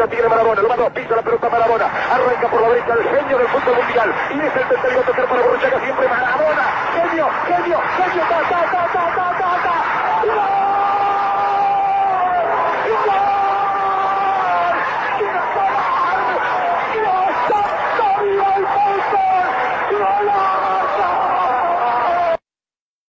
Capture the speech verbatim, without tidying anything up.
lo tiene Maradona, lo va a dos, pisa la pelota Maradona, arranca por la derecha el genio del fútbol mundial, y es el tercero a tocar para Borruchaga, siempre Maradona, genio, genio, genio, ta, ta, ta, ta, ta, ta, ta, ¡gol!